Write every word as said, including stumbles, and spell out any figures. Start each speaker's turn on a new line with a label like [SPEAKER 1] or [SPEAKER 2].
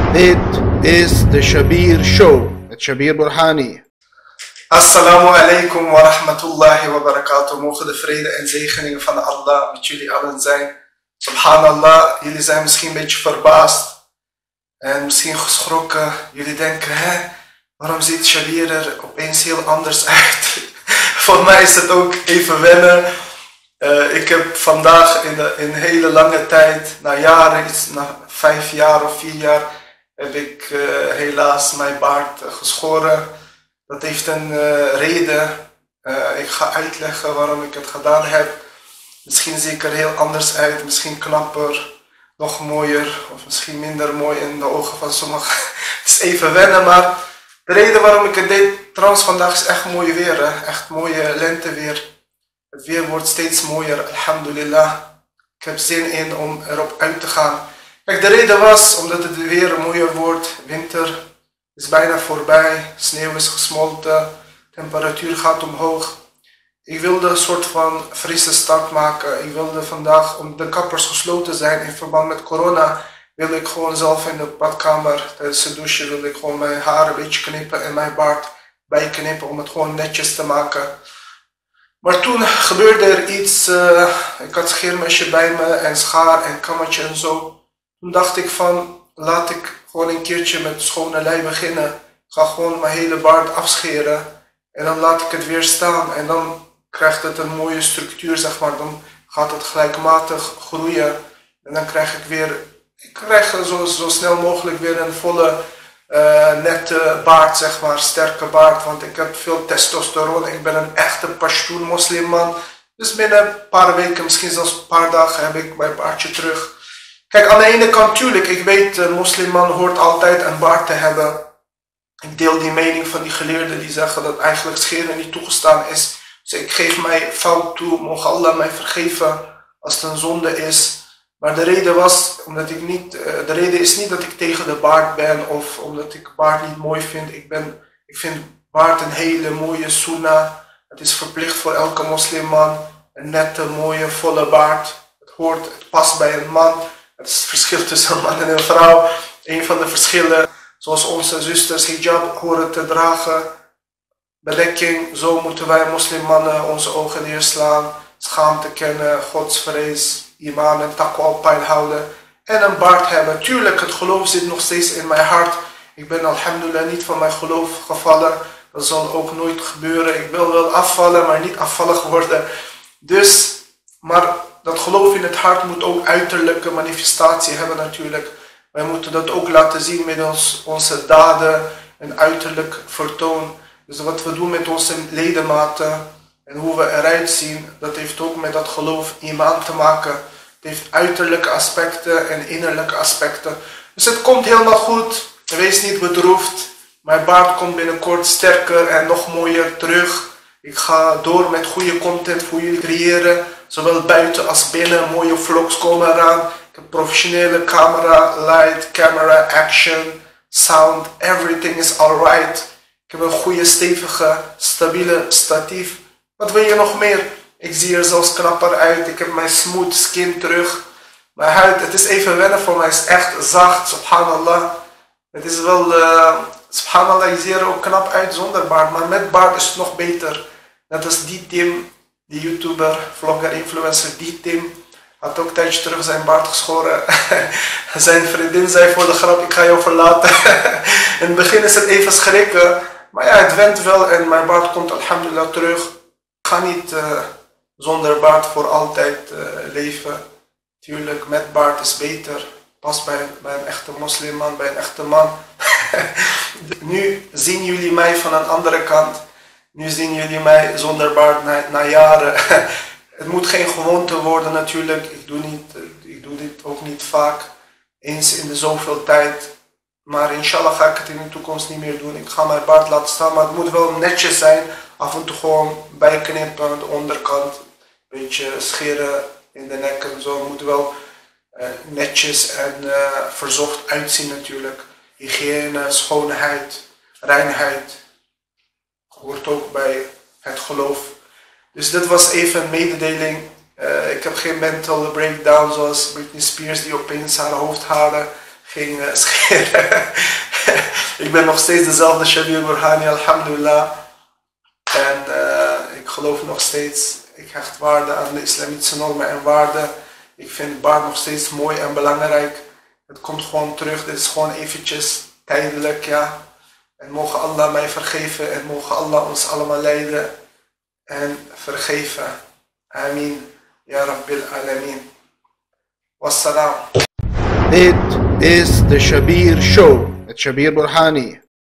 [SPEAKER 1] Dit is de Shabir Show met Shabir Burhani.
[SPEAKER 2] Assalamu alaikum wa rahmatullahi wa barakatuh. Mogen de vrede en zegeningen van Allah met jullie allen zijn. Subhanallah, jullie zijn misschien een beetje verbaasd en misschien geschrokken. Jullie denken, hè, waarom ziet Shabir er opeens heel anders uit? Voor mij is het ook even wennen. Uh, ik heb vandaag in, de, in een hele lange tijd, na jaren, iets, na vijf jaar of vier jaar, heb ik uh, helaas mijn baard uh, geschoren. Dat heeft een uh, reden. Uh, ik ga uitleggen waarom ik het gedaan heb. Misschien zie ik er heel anders uit, misschien knapper, nog mooier of misschien minder mooi in de ogen van sommigen. Het is even wennen, maar de reden waarom ik het deed, trouwens vandaag is echt mooi weer, hè? Echt mooie lenteweer. Het weer wordt steeds mooier, alhamdulillah. Ik heb zin in om erop uit te gaan. Kijk, de reden was omdat het weer mooier wordt. Winter is bijna voorbij, sneeuw is gesmolten, temperatuur gaat omhoog. Ik wilde een soort van frisse start maken. Ik wilde vandaag, omdat de kappers gesloten zijn in verband met corona, wilde ik gewoon zelf in de badkamer, tijdens het douchen, wilde ik gewoon mijn haar een beetje knippen en mijn baard bijknippen om het gewoon netjes te maken. Maar toen gebeurde er iets, uh, ik had scheermesje bij me en schaar en kammetje en zo. Toen dacht ik van, laat ik gewoon een keertje met schone lei beginnen. Ik ga gewoon mijn hele baard afscheren en dan laat ik het weer staan. En dan krijgt het een mooie structuur, zeg maar. Dan gaat het gelijkmatig groeien. En dan krijg ik weer, ik krijg zo, zo snel mogelijk weer een volle, uh, nette baard, zeg maar. Sterke baard, want ik heb veel testosteron. Ik ben een echte Pashtoen moslimman. Dus binnen een paar weken, misschien zelfs een paar dagen, heb ik mijn baardje terug. Kijk, aan de ene kant, tuurlijk, ik weet, een moslimman hoort altijd een baard te hebben. Ik deel die mening van die geleerden die zeggen dat eigenlijk scheren niet toegestaan is. Dus ik geef mij fout toe, mogen Allah mij vergeven als het een zonde is. Maar de reden was, omdat ik niet, de reden is niet dat ik tegen de baard ben of omdat ik baard niet mooi vind. Ik, ben, ik vind baard een hele mooie sunnah. Het is verplicht voor elke moslimman. Een nette, mooie, volle baard. Het hoort, het past bij een man. Het is het verschil tussen een man en een vrouw. Een van de verschillen, zoals onze zusters hijab horen te dragen. Bedekking, zo moeten wij moslimmannen onze ogen neerslaan. Schaamte kennen, godsvrees, iman en taqwa op peil houden. En een baard hebben. Tuurlijk, het geloof zit nog steeds in mijn hart. Ik ben alhamdulillah niet van mijn geloof gevallen. Dat zal ook nooit gebeuren. Ik wil wel afvallen, maar niet afvallig worden. Dus, maar dat geloof in het hart moet ook uiterlijke manifestatie hebben natuurlijk. Wij moeten dat ook laten zien middels onze daden en uiterlijk vertoon. Dus wat we doen met onze ledematen en hoe we eruit zien, dat heeft ook met dat geloof iman te maken. Het heeft uiterlijke aspecten en innerlijke aspecten. Dus het komt helemaal goed. Wees niet bedroefd. Mijn baard komt binnenkort sterker en nog mooier terug. Ik ga door met goede content voor jullie creëren. Zowel buiten als binnen. Mooie vlogs komen eraan. Ik heb professionele camera, light, camera, action, sound. Everything is alright. Ik heb een goede, stevige, stabiele statief. Wat wil je nog meer? Ik zie er zelfs knapper uit. Ik heb mijn smooth skin terug. Mijn huid, het is even wennen voor mij. Het is echt zacht, subhanallah. Het is wel, uh, subhanallah, je ziet er ook knap uit zonder baard. Maar met baard is het nog beter. Net als die Tim, die YouTuber, vlogger, influencer, die Tim. Had ook een tijdje terug zijn baard geschoren. Zijn vriendin zei voor de grap, ik ga jou verlaten. In het begin is het even schrikken. Maar ja, het went wel en mijn baard komt alhamdulillah terug. Ik ga niet uh, zonder baard voor altijd uh, leven. Tuurlijk, met baard is beter. Past bij, bij een echte moslimman, bij een echte man. Nu zien jullie mij van een andere kant. Nu zien jullie mij zonder baard na, na jaren. Het moet geen gewoonte worden natuurlijk. Ik doe, niet, ik doe dit ook niet vaak. Eens in de zoveel tijd. Maar inshallah ga ik het in de toekomst niet meer doen. Ik ga mijn baard laten staan. Maar het moet wel netjes zijn. Af en toe gewoon bijknippen aan de onderkant. Een beetje scheren in de nek en zo. Het moet wel uh, netjes en uh, verzorgd uitzien natuurlijk. Hygiëne, schoonheid, reinheid. Hoort ook bij het geloof. Dus dit was even een mededeling. Uh, ik heb geen mental breakdown zoals Britney Spears die opeens haar hoofdharen ging uh, scheren. Ik ben nog steeds dezelfde Shabir Burhani, alhamdulillah. En uh, ik geloof nog steeds, ik hecht waarde aan de islamitische normen en waarden. Ik vind baard nog steeds mooi en belangrijk. Het komt gewoon terug, dit is gewoon eventjes tijdelijk, ja. En mogen Allah mij vergeven en mogen Allah ons allemaal leiden en vergeven. Amin. Ya Rabbil Alameen. Wassalam.
[SPEAKER 1] Dit is de Shabir Show met Shabir Burhani.